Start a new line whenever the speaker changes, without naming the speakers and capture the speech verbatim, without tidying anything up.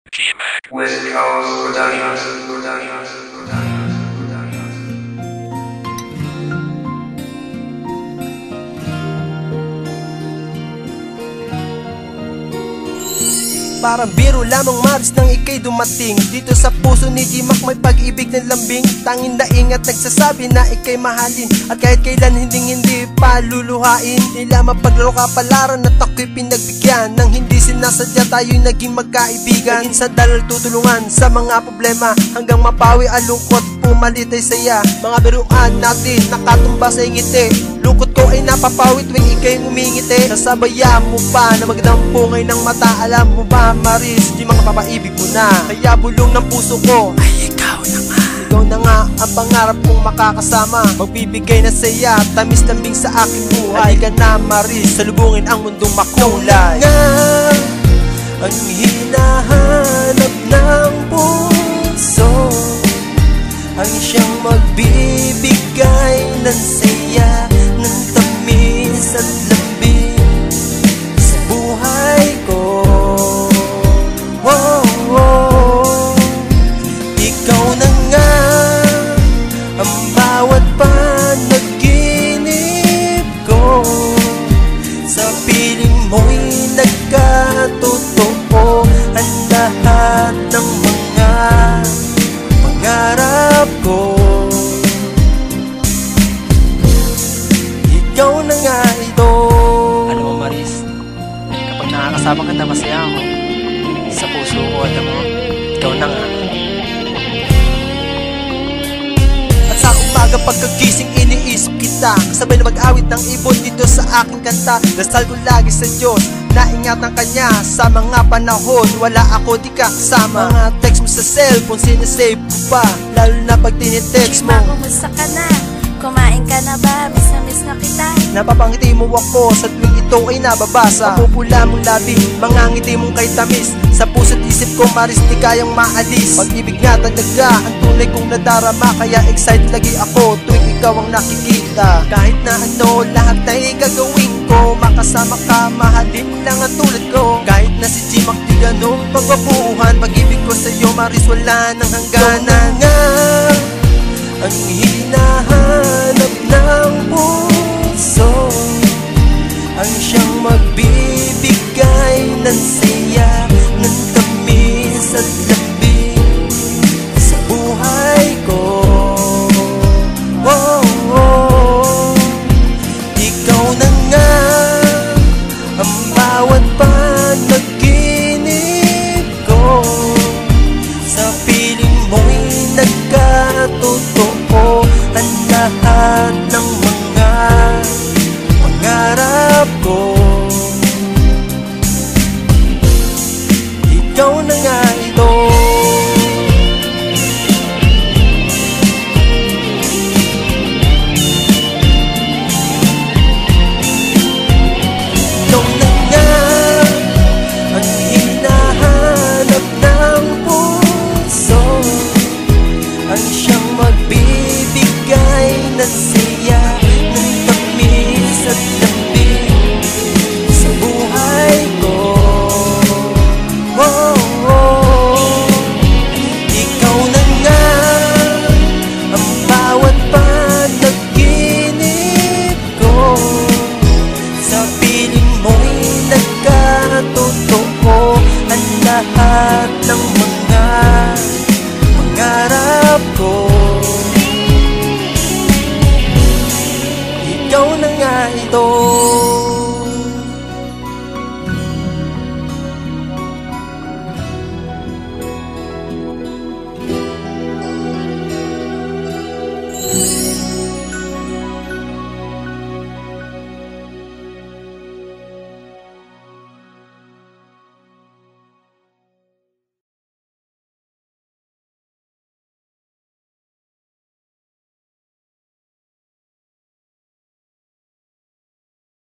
West Coast Productions, Productions, Productions.
Parang biro lamang Maris nang ika'y dumating. Dito sa puso ni G-Mac may pag-ibig ng lambing. Tanging daing at nagsasabi na ika'y mahalin. At kahit kailan hindi hindi pa luluhain. Nila mapaglaro ka palaran at ako'y pinagbigyan. Nang hindi sinasadya tayo'y naging magkaibigan. Naging sa dalal tutulungan sa mga problema. Hanggang mapawi ang lungkot, pumalit ay saya. Mga biruan natin nakatumba sa ngiti. Lungkot ko ay napapawi tuwing ika'y umingiti. Sasabayan mo pa na magdampungay ng mata. Alam mo ba Maris, di mga papaibig mo na. Kaya bulong ng puso ko ay ikaw na nga. Ikaw na nga ang pangarap kong makakasama. Magbibigay na saya, tamis lambing sa aking buhay. Halika na Maris, salubungin ang mundong makulay. Ikaw na nga ang hinahanap ng puso, ang siyang magbibigay ng saya, ng tamis at lambing sa buhay ko. Oh, oh. Ikaw na nga ang bawat panaginip ko. Sa piling mo'y nagkatotoo ang lahat ng mga pangarap ko. Ikaw na nga ito.
Alam mo Maris, kapag nakakasama ka na masaya ako. Sa puso ko alam mo, ikaw na nga.
At sa umaga pagkagising iniisip kita. Sabay na mag-awit ng ibon dito sa aking kanta. Dasal ko lagi sa Diyos na ingatan kanya sa mga panahon wala ako di ka kasama. Mga text mo sa cellphone sinasave ko pa, lalo na pag tinitext mo.
Kumusta ka na? Kumain ka na ba? Miss na miss na kita.
Napapangiti mo ako sa tuwing ito ay nababasa. Mapupula mong labi, mga ngiti mong kay tamis. Sa puso't isip ko Maris di kayang maalis. Pag-ibig nga talaga ang tunay kong nadarama. Kaya excited lagi ako tuwing ikaw ang nakikita. Kahit na ano lahat ay gagawin ko, makasama ka, mahalin lang ang tulad ko. Kahit na si G-Mac di ganong pagbabuhan, pag-ibig ko sa'yo Maris wala nang hangganan. Nga ang hinahanap ng puso, ang siyang magbibigay ng saya, ng tamis at lambing sa buhay ko. Oh, oh. Ikaw na nga ang bawat panaginip ko. Sa piling mo'y nagkatotoo ang lahat ng mga pangarap ko. Ikaw na nga ito. Ikaw na nga ang hinahanap ng puso, ang siyang magbibigay ng saya, ng tamis at lambing sa buhay ko. Oh, oh. Ikaw na nga ang bawat panaginip ko. Sa piling mo'y nagkatotoo ang lahat ng mga